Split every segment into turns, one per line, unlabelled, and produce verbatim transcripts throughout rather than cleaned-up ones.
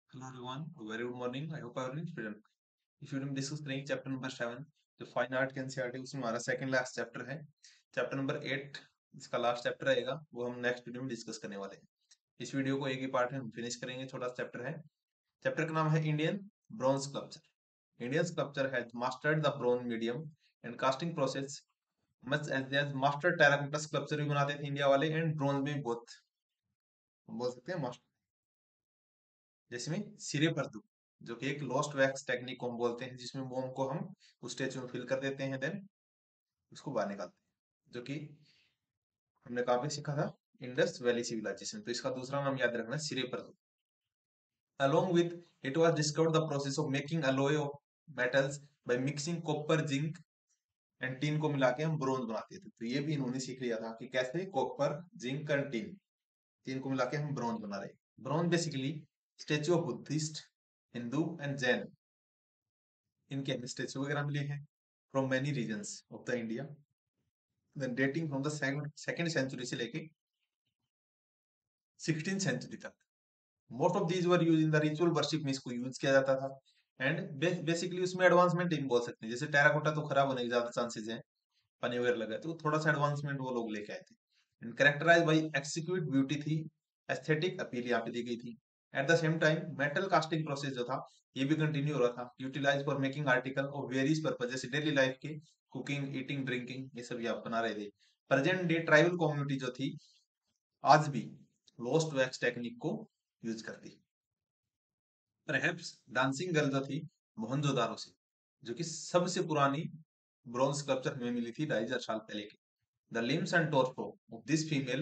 Hello everyone, a very good morning. I hope everyone is present. इस video में discuss करेंगे chapter number seven जो fine art के NCERT उसमें हमारा सेकंड लास्ट चैप्टर है। चैप्टर नंबर एट इसका लास्ट चैप्टर रहेगा, वो हम नेक्स्ट वीडियो में डिस्कस करने वाले हैं। इस वीडियो को एक ही पार्ट में हम फिनिश करेंगे। छोटा सा चैप्टर है। चैप्टर का नाम है Indian bronze sculpture. Indian sculpture has mastered the bronze medium and casting process much as as master terracotta sculpture भी बनाते थे इंडिया वाले, एंड ब्रॉन्ज में भी बहुत बोल सकते हैं मास्टर, जिसमें सिरे पर दो, जो कि एक लॉस्ट वैक्स टेक्निक को हम बोलते हैं, जिसमें मोम को हम उस स्टेज में फिल कर देते हैं, देन उसको बाहर निकालते हैं, जो कि हमने कहाँ पे सीखा था, इंडस वैली सिविलाइजेशन। तो इसका दूसरा नाम याद रखना है, सिरे पर दो। Along with it was discovered the process of making alloy of metals by mixing copper, zinc and tin को मिला के हम ब्रोंज बनाते थे। तो ये भी इन्होंने सीख लिया था कि कैसे कॉपर, जिंक एंड टीन, तीन को मिला के हम ब्रोंज बना रहे। Bronze basically statue of Buddhist, Hindu and Jain, इनके हमें स्टेच्यू वगैरह मिले हैं from many regions of the India, then dating from the second century से लेके सिक्सटीन सेंचुरी तक। Most of these were use in the ritual worship में इसको यूज किया जाता था। एंड बेसिकली उसमें एडवांसमेंट ही बोल सकते हैं। जैसे टेराकोटा तो खराब होने के ज्यादा चांसेस हैं, पानी वगैरह लगा तो थोड़ा सा एडवांसमेंट वो लोग लेके आए थे। And characterize by execute beauty थी, एस्थेटिक अपील यहाँ पे दी गई थी। At the same time metal casting process जो था ये भी कंटिन्यू हो रहा था, utilize for making article of various purpose, जैसे डेली लाइफ के कुकिंग, ईटिंग, ड्रिंकिंग, ये सब आप बना रहे थे। प्रेजेंट डे ट्राइबल कम्युनिटी जो थी आज भी लोस्ट वैक्स टेक्निक को यूज करती। परहैप्स डांसिंग गर्ल जो थी मोहनजोदारो से, जो कि सबसे पुरानी ब्रॉन्ज स्कल्पचर हमें मिली थी ढाई हजार साल पहले की। The limbs and torso of this female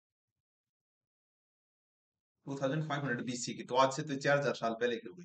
पच्चीस सौ बीसी की, तो आज से तो चार हजार साल पहले की हो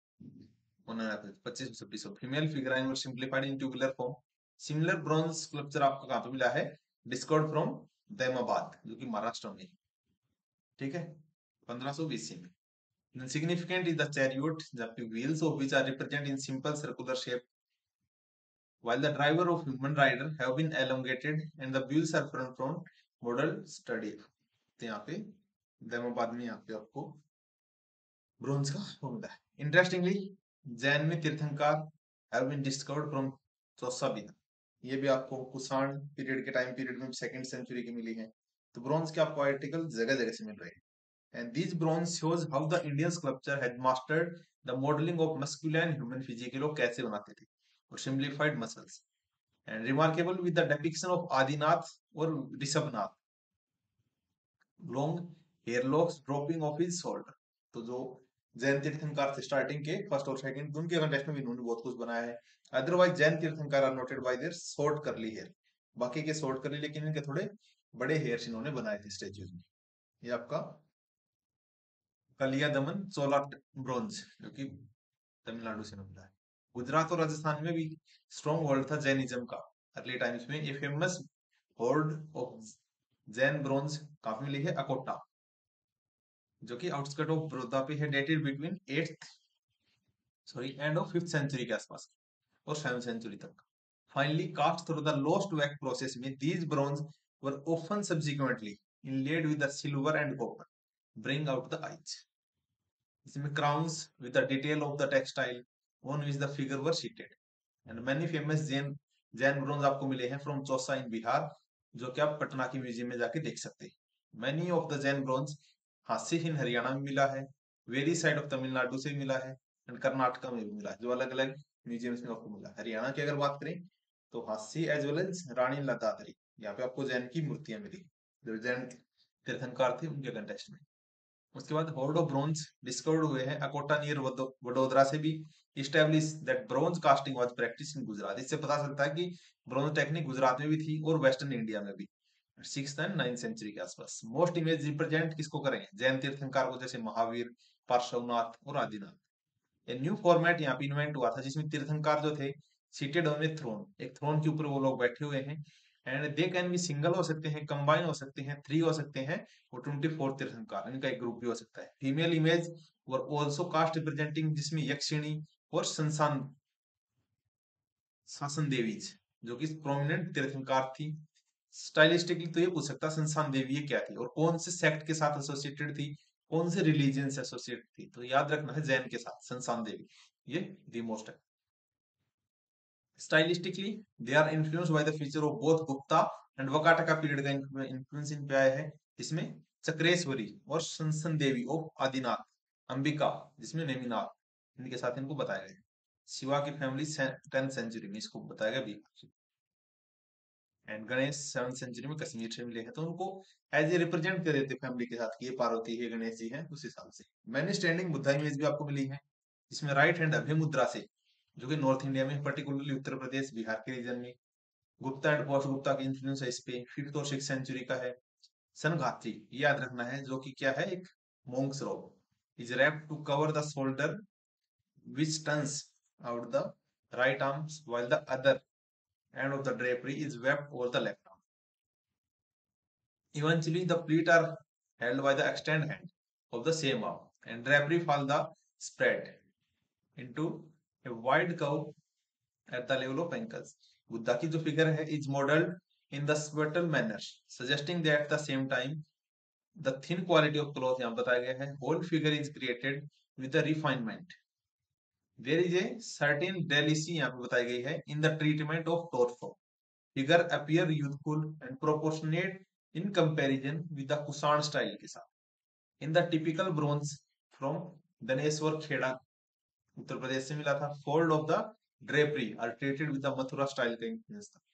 गई। पच्चीस छब्बीस female figure were simplified in tubular form. Similar bronze sculpture आपको कहां पे मिला है, डिस्कवर्ड फ्रॉम दैमाबाद, जो कि महाराष्ट्र में, ठीक है, पंद्रह सौ बीसी में। Then significant is the chariot, the wheels of which are represented in simple circular shape, while the driver of human rider have been elongated and the wheels are front front model study। तो यहाँ पे दैमाबाद में यहाँ पे आपको bronze का वो मिला है। इंटरेस्टिंगली जैन में tirthankar have been discovered from चौसाबिना, ये भी आपको कुषाण पीरियड के टाइम पीरियड में सेकंड सेंचुरी की मिली है। तो ब्रोंज के आपको आर्टिकल जगह जगह से मिल रहे हैं। And these bronze shows how the Indian sculpture had mastered the modeling of masculine human physique, लोग कैसे बनाते थे, और simplified muscles, and remarkable with the depiction of Adinath और Rishabhanatha, long hair locks dropping off his shoulder। तो जो जैन तीर्थंकर थे स्टार्टिंग के फर्स्ट और सेकंड, उनके कंटेक्स्ट में भी इन्होंने बहुत कुछ बनाया है। Otherwise Jain tirthankara are noted by their short curly hair, बाकी के शॉर्ट करली, लेकिन इनके थोड़े बड़े हेयर्स इन्होंने बनाए थे स्टेच्यूज में। ये आपका कलिया दमन चोला ब्रोंज, जो कि तमिलनाडु से मिलता है। गुजरात और राजस्थान में भी स्ट्रॉन्ग होल्ड था जैनिज्म का अर्ली टाइम्स में। ये famous hold of Jain bronze काफी मिली है अकोटा, जो कि आउटस्कर्ट ऑफ बड़ौदा पे है, dated between eighth sorry end of fifth century के आसपास और सेवन सेंचुरी तक। Finally cast through the lost wax process में these bronze were often subsequently inlaid with the silver and copper bring out the eyes। इसमें crowns with the detail of the textile on which the figure were seated, and many famous Jain Jain bronze आपको मिले हैं from Chausa इन बिहार, जो कि आप पटना की museum में जाके देख सकते हैं। Many of the Jain bronze Hansi in Haryana में मिला है, वेरी साइड ऑफ तमिलनाडु से मिला है, एंड कर्नाटका में भी मिला है, जो अलग अलग म्यूजियम्स में आपको मिला है। हरियाणा की अगर बात करें तो हास्य एज वेल एज रानी लतादरी, यहाँ पे आपको जैन की मूर्तियां मिली, जो जैन तीर्थंकर थे उनके कंटेस्ट में। उसके बाद होल्ड ऑफ ब्रोंज डिस्कवर्ड हुए हैं अकोटा नियर वडोदरा से भी। Establish that bronze casting was practice in Gujarat, इससे पता चलता है कि ब्रोंज टेक्निक गुजरात में भी थी और वेस्टर्न इंडिया में भी सिक्स एंड नाइन सेंचुरी के आसपास। मोस्ट इमेज रिप्रेजेंट किसको करेंगे, जैन तीर्थंकर को, जैसे महावीर, पार्श्वनाथ और आदिनाथ। ए न्यू फॉर्मेट यहाँ पे इन्वेंट हुआ था, जिसमें तीर्थंकर जो थे सीटेड ऑन ए थ्रोन, एक थ्रोन के ऊपर वो लोग बैठे हुए हैं, एंड दे कैन भी सिंगल हो सकते हैं, कंबाइन हो सकते हैं, थ्री हो सकते हैं, और ट्वेंटी फोर तीर्थंकर इनका एक ग्रुप भी हो सकता है। Female image were also cast representing, जिसमें यक्षिणी और संसान शासन देवीज, जो कि प्रोमिनेंट तीर्थंकर थी। स्टाइलिस्टिकली तो ये पूछ सकता संसान देवी ये क्या थी और कौन से सेक्ट के साथ एसोसिएटेड थी, कौन से रिलीजन से एसोसिएट थी, तो याद रखना है जैन के साथ, संसान देवी, ये दी मोस्ट है। Stylistically they are influenced by the feature of both Gupta and Vakataka period का इन्फ्लुएंस इन पे आया है। इसमें चक्रेश्वरी और संसन देवी ऑफ आदिनाथ, अंबिका जिसमें नेमिनाथ, इनके साथ इनको बताया गया। शिवा की फैमिली टेंथ सेंचुरी में इसको बताया गया Bihar, and Ganesh seventh century में कश्मीर से मिले हैं, तो उनको एज ए रिप्रेजेंट कर देते फैमिली के साथ कि ये पार्वती है, गणेश जी हैं, उस हिसाब से। मैंने स्टैंडिंग बुद्धा इमेज भी आपको मिली है, इसमें राइट हैंड अभय मुद्रा से, जो कि नॉर्थ इंडिया में, पर्टिकुलरली उत्तर प्रदेश बिहार के रीजन में, गुप्ता एंड पोस्ट गुप्ता की इन्फ्लुएंस है इस पे, फिफ्थ और सिक्स सेंचुरी का है। सनगात्री याद रखना है, जो कि क्या है, एक monk's robe is wrapped to cover the shoulder which turns out the right arms while the other end of the drapery is wrapped over the left arm. Eventually, the pleats are held by the extended hand of the same arm, and drapery fall the spread into a wide curve at the level of ankles. Buddha की जो figure है is modeled in the sweater manner, suggesting that at the same time the thin quality of cloth यहाँ बताया गया है, whole figure is created with the refinement. There is a certain delicacy यहाँ पे बताई गई है in the treatment of torso. Figure appear youthful and proportionate in comparison with the Kushan style के साथ. In the typical bronze from Dnyaneshwar Kheda Uttar Pradesh से मिला था, fold of the drapery are treated with the Mathura style का influence था.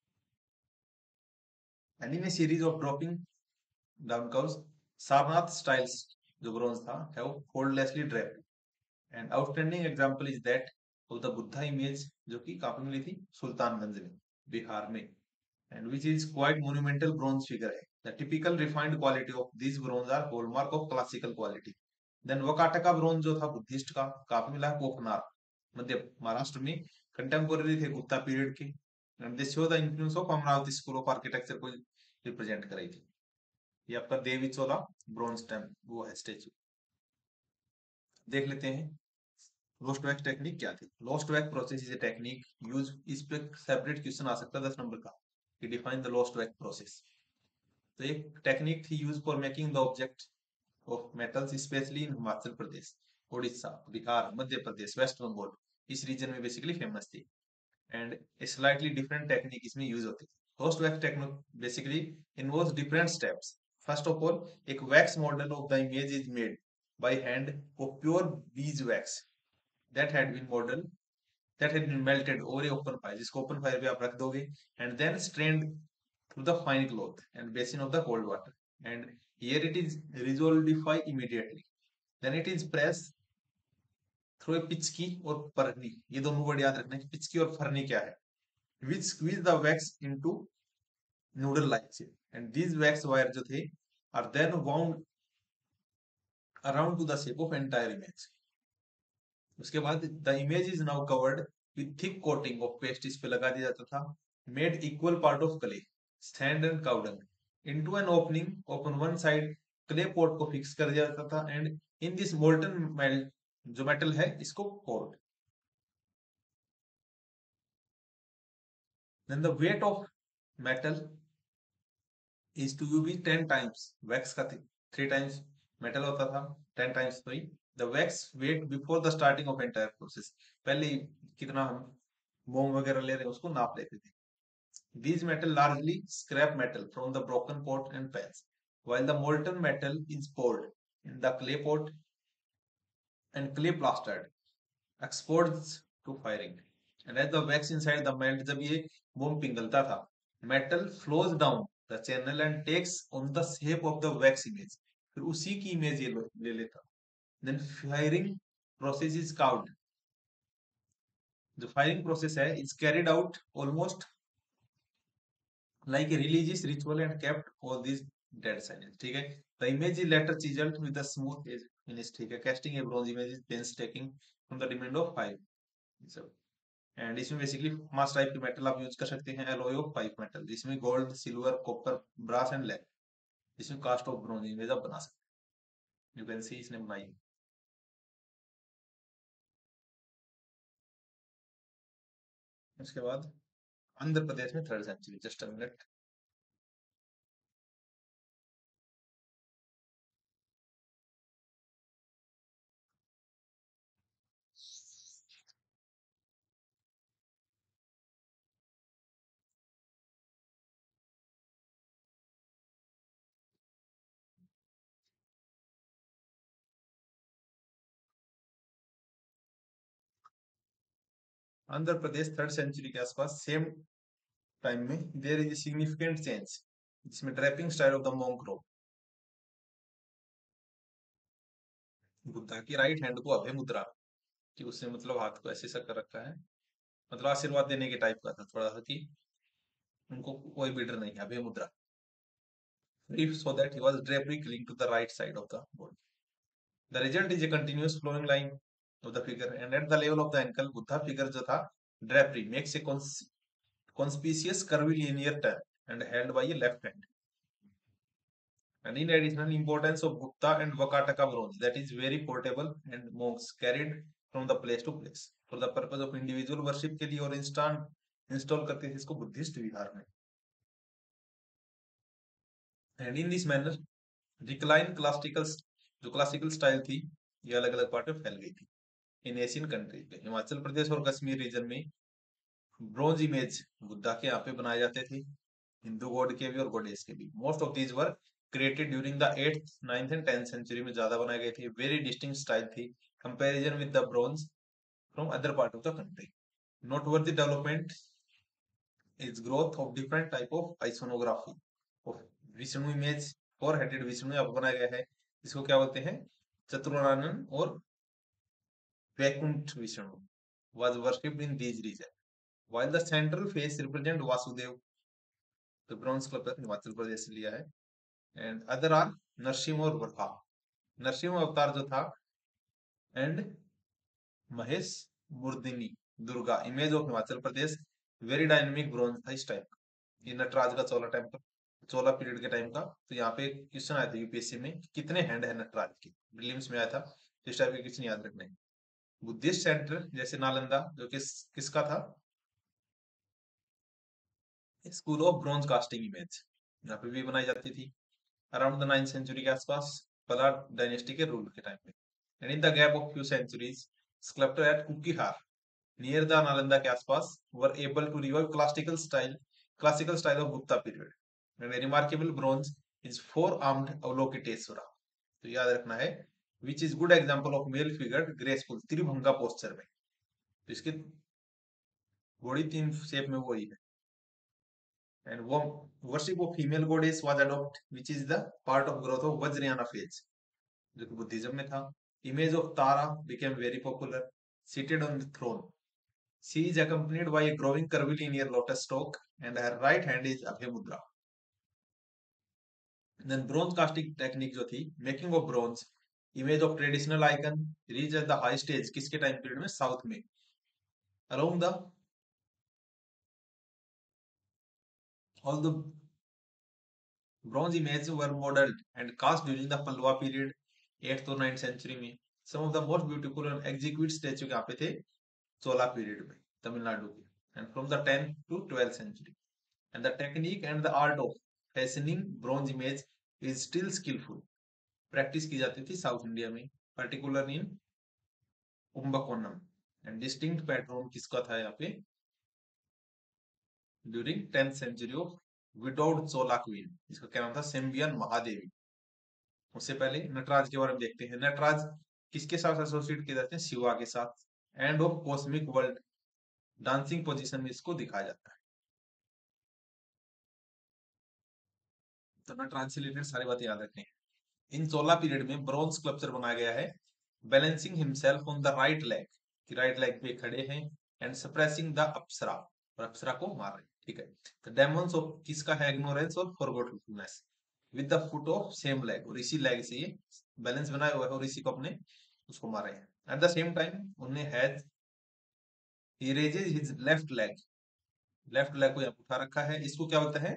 And in a series of dropping down curves, Sarnath styles जो bronze था have foldlessly draped. And outstanding example is that of the Buddha image जो कि काफी मिली थी सुल्तानगंज में, बिहार में, and which is quite monumental bronze figure है. The typical refined quality of these bronze are hallmark of classical quality. Then Vakataka bronze जो था Buddhist का, काफी मिला है कोकनार मध्य महाराष्ट्र में, कंटेम्पोररी थे गुप्ता पीरियड के, and they show the influence of Amaravati school of architecture को रिप्रेजेंट कर रही थी. ये आपका देवी चौला ब्रॉन्ज टेम्प वो है स्टेच्यू. देख लेते हैं लोस्ट वैक्स टेक्निक क्या थी. Lost wax process is a technique use, इस पे सेपरेट क्वेश्चन आ सकता है दस नंबर का, कि define the lost wax process. तो एक टेक्निक थी use for making the object of metals, specially in Himachal Pradesh, Orissa, Bihar, Madhya Pradesh, West Bengal, इस रीजन में बेसिकली फेमस थी. And a slightly different technique इसमें यूज होती थी. Lost wax technique basically involves different steps. First of all, एक wax model of the image is made by hand of pure beeswax that had been modeled, that had been melted over a open fire, जिसको open fire पे आप रख दोगे, and then strained through the fine cloth and basin of the cold water, and here it is resolidify immediately, then it is pressed through a पिचकी और फरनी. ये दोनों word याद रखना है, पिचकी और फरनी क्या है, which squeeze the wax into noodle like shape, and these wax wire जो थे are then wound around to the shape of entire image. उसके बाद the image is now covered with thick coating of paste, इस पे लगा दिया जाता था, made equal part of clay, sand and cow dung into an opening open one side, clay pot को fix कर दिया जाता था, and in this molten melt जो मेटल है इसको coat. Then the weight of metal is to be ten times wax का three times metal होता था, ten times sorry the wax wait before the starting of entire process. पहले कितना हम मोम वगैरह ले रहे हैं उसको नाप लेते थे. These metal largely scrap metal from the broken pot and pans, while the molten metal is poured in the clay pot and clay plastered, exposed to firing. And as the wax inside the melt, जब ये मोम पिघलता था, metal flows down the channel and takes on the shape of the wax image. फिर उसी की image ये ले लेता. Then firing process is called. The firing process है is carried out almost like a religious ritual and kept all these dead silence. ठीक है. The image is later chiseled with a smooth edge finish. ठीक है. Casting a bronze image is painstaking from the demand of five. So, and इसमें basically mass type के metal आप use कर सकते हैं, एलॉय ऑफ फाइव मेटल, जिसमें gold, silver, copper, brass and lead, जिसमें कास्ट ऑफ ब्रोंज इमेज आप बना सकते हैं. यू कैन सी इसने बनाई. उसके बाद आंध्र प्रदेश में third century, just a minute. Andhra Pradesh third century के आसपास सेम टाइम में देयर इज सिग्निफिकेंट चेंज, जिसमें draping style of the monk robe, Buddha की राइट हैंड को अभय मुद्रा, कि उसने मतलब हाथ को ऐसे सा कर रखा है, मतलब आशीर्वाद देने के टाइप का था थोड़ा सा, कि उनको कोई भी डर नहीं है, अभय मुद्रा, if so that he was drapery clinging to the right side of the body. The result is a continuous flowing line of the figure, and at the level of the ankle, Buddha figure जो था drapery makes a cons conspicuous curvilinear turn and held by a left hand. And in addition, importance of Gupta and Vakataka bronze, that is very portable and monks carried from the place to place for the purpose of individual worship के लिए, और instant install करते थे इसको Buddhist विहार में. And in this manner, recline classical, जो classical style थी, ये अलग अलग पार्ट में फैल गई थी इन एशियन कंट्रीज में. हिमाचल प्रदेश और कश्मीर रीजन में ब्रोंज इमेज बुद्धा के यहाँ पे बनाए जाते थे, हिंदू गॉड के भी और गॉडेस के भी. Most of these were created during the eighth ninth and tenth century में ज्यादा बनाए गए थे. वेरी डिस्टिंक्ट स्टाइल थी comparison with the bronze from other part of the country. Noteworthy development is growth of different type of iconography of Vishnu image. Four headed Vishnu अब बनाया गया है, इसको क्या बोलते हैं, चतुरानन और Vaikuntha Vishnu was worshipped in these regions, while the central face represent Vasudev. तो ब्रॉन्ज क्लब हिमाचल प्रदेश से लिया है. एंड अदर आर नरसिंह और वर्षा, नरसिंह अवतार जो था, and Mahishamardini Durga image of Himachal Pradesh. Very dynamic bronze था इस टाइम, ये नटराज का चोला टाइम का, चोला पीरियड के टाइम का. तो यहाँ पे क्वेश्चन आया था यूपीएससी में, कितने हैंड है नटराज के, प्रीलिम्स में आया था. इस टाइप के क्वेश्चन याद रखने. बुद्धिस्ट सेंटर जैसे नालंदा, जो किस किसका था, school of bronze casting image, यहाँ पे भी बनाई जाती थी अराउंड द नाइन्थ सेंचुरी के आसपास, पलार डायनेस्टी के रूल के टाइम में. And in the gap of few centuries, sculptor at Kurkihar near the Nalanda के आसपास were able to revive classical style classical style of Gupta period. And remarkable bronze is four armed Avalokiteshvara. तो याद रखना है, which is good example of male figure graceful tribhanga posture में. तो इसकी body तीन शेप में वही है. And worship of female goddess was adopted, which is the part of growth of Vajrayana phase, जो कि बुद्धिज्म में था. Image of Tara became very popular, seated on the throne. She is accompanied by a growing curvilinear lotus stalk, and her right hand is Abhay Mudra. Then bronze casting technique जो थी, making of bronze, image of traditional icon reached at the high stage किसके time period में, south में, around the all the bronze images were modeled and cast during the Pallava period, eighth or ninth century में. Some of the most beautiful and exquisite statue यहाँ पे थे चोला period में तमिलनाडु के, and from the tenth to twelfth century. And the technique and the art of fashioning bronze image is still skillful. Practice की जाती थी south India में, particularly in Kumbakonam. and distinct pattern किसका था यहाँ पे, during tenth century of widowed Chola queen, जिसका क्या नाम था, सेम्बियन महादेवी. उससे पहले नटराज के बारे में देखते हैं. नटराज किसके साथ एसोसिएट किए जाते हैं, शिवा के साथ. And of cosmic world dancing position में इसको दिखाया जाता है. तो नटराज से रिलेटेड सारी बातें याद रखनी है. इन चोला पीरियड में ब्रॉन्ज स्कल्पचर बनाया गया है, balancing himself on the right leg, कि राइट लेग पे खड़े हैं, एंड सप्रेसिंग द अप्सरा, और अप्सरा को मार रहे हैं. ठीक है. तो डेमोन्स ऑफ किसका है, इग्नोरेंस और forgetfulness, with the foot of same leg, और इसी लेग से ये बैलेंस बनाए हुआ है और इसी को अपने उसको मारे हैं. एट द सेम टाइम उन्हें has he raises his left leg, left leg को यहाँ उठा रखा है. इसको क्या बोलता है,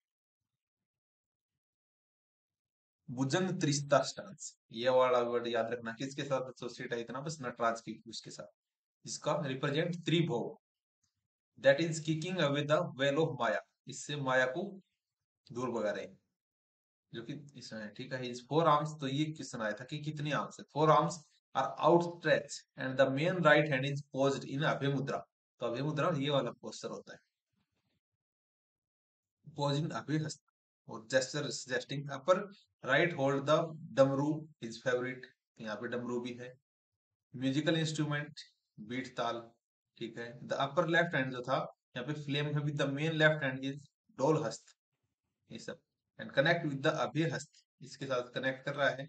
भुजंग त्रिस्ता स्टांस. ये वाला वर्ड याद रखना, किसके साथ एसोसिएट है इतना, बस नटराज की उसके साथ. इसका रिप्रेजेंट त्रिभुव, that is kicking away the veil of Maya, इससे माया को दूर भगा रहे हैं, जो कि इसमें. ठीक है. इज फोर आर्म्स, तो ये क्वेश्चन आया था कि कितनी आर्म्स है. Four arms are outstretched and the main right hand is poised in abhaya mudra. तो अभय मुद्रा ये वाला पोस्टर होता है, पोज इन अभय हस्त, और gesture suggesting upper right hold the damaru, his favourite. यहाँ पे डमरू भी है. म्यूजिकल इंस्ट्रूमेंट बीट ताल, ठीक है। द अपर लेफ्ट हैंड जो था, यहाँ पे फ्लेम है with the main left hand is dola hasta, ये सब। And connect with the abhaya hasta, इसके साथ कनेक्ट कर रहा है।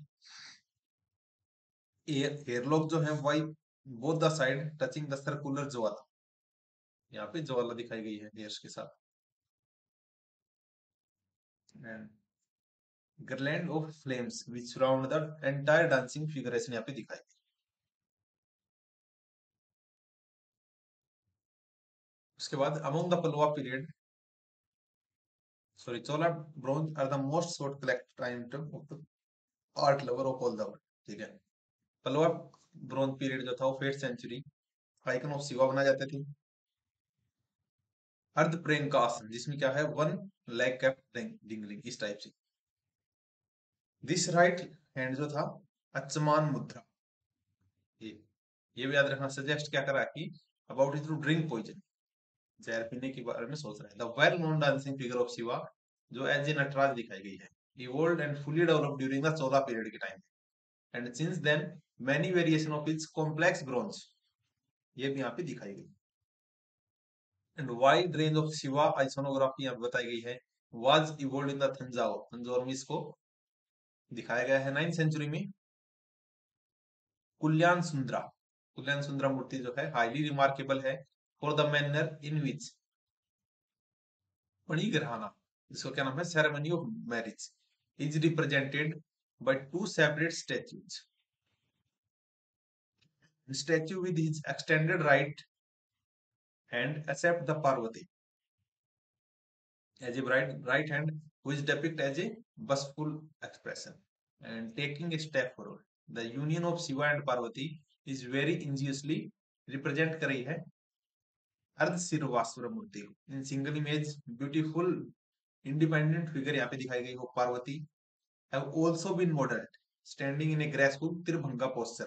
हेयरलॉक जो है by both the side touching the circular jwala, यहाँ पे ज्वाला दिखाई गई है हेयर्स के साथ। And garland of flames which surround the entire dancing figuration यहाँ पे दिखाई गई। उसके बाद among the Pallava period, sorry Chola bronze are the most sought collected item of the art lover of all the world, ठीक है। पल्लवा ब्रोंज पीरियड जो था वो fifth century, icon of Shiva बनाए जाते थे। अर्ध प्रेंग का आसन, जिसमें क्या है, वन लेग कैप डिंगलिंग, इस टाइप से। दिस राइट हैंड जो था, अचमान मुद्रा, ये ये भी याद रखना। सजेस्ट क्या करा कि about it to drink poison, जहर पीने के बारे में सोच रहा है। The well known dancing figure of Shiva, जो एज ए नटराज दिखाई गई है, evolve and fully developed during the Chola period के time, and since then many variation of its complex bronze, ये भी यहाँ पे दिखाई गई। And wide range of Shiva iconography यहाँ बताई गई है, was evolve in the Thanjavur, Thanjavur में इसको दिखाया गया है। नाइन्थ सेंचुरी में कुल्यान सुंदरा, कुल्यान सुंदरा मूर्ति जो है हाईली रिमार्केबल है for the manner in which panigrahana, जिसको क्या नाम है, ceremony of marriage, is represented by two separate statues. Statue with his extended right hand accept the Parvati as a right, right hand, which depict as a bustful expression and taking a step forward. The union of Shiva and Parvati is very ingeniously represent कर रही है अर्ध सिरवास्वर मूर्ति को। In single image beautiful independent figure यहाँ पे दिखाई गई हो, Parvati have also been modeled standing in a graceful tribhanga posture.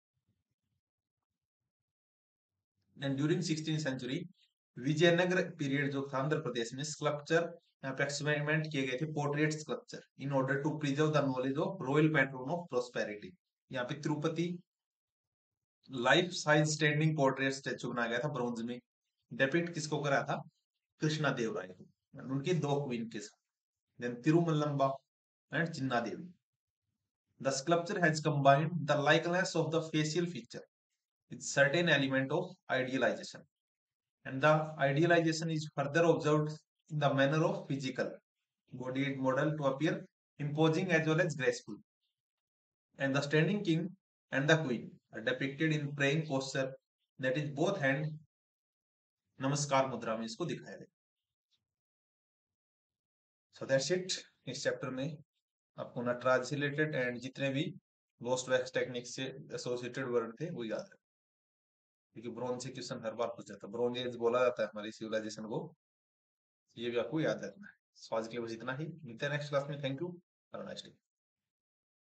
And during sixteenth century Vijayanagara period जो था आंध्र प्रदेश में, स्कल्पचर यहाँ पे एक्सपेरिमेंट किए गए थे, portrait sculpture, in order to preserve the knowledge of royal patron of prosperity. यहाँ पे Tirupati life size standing portrait statue बनाया गया था ब्रोंज में। डेपिक्ट किसको करा था, कृष्णा देव राय को, उनकी दो क्वीन के साथ, then Tirumalamba and Chinna Devi. The sculpture has combined the likeness of the facial feature with certain element of idealization, and the idealization is further observed in the manner of physical body model to appear imposing as well as graceful, and the standing king and the queen are depicted in praying posture, that is both hand नमस्कार मुद्रा में इसको दिखाया गया। So that's it. इस chapter में आपको नटराज से रिलेटेड एंड जितने भी लोस्ट वैक्स टेक्निक से एसोसिएटेड वर्ड थे वो याद है, क्योंकि ब्रोंज से क्वेश्चन हर बार पूछ जाता है, ब्रोंज एज बोला जाता है हमारी सिविलाइजेशन को, ये भी आपको याद रखना है। सो आज के लिए बस इतना ही, मिलते हैं नेक्स्ट क्लास में। Thank you, have a nice day.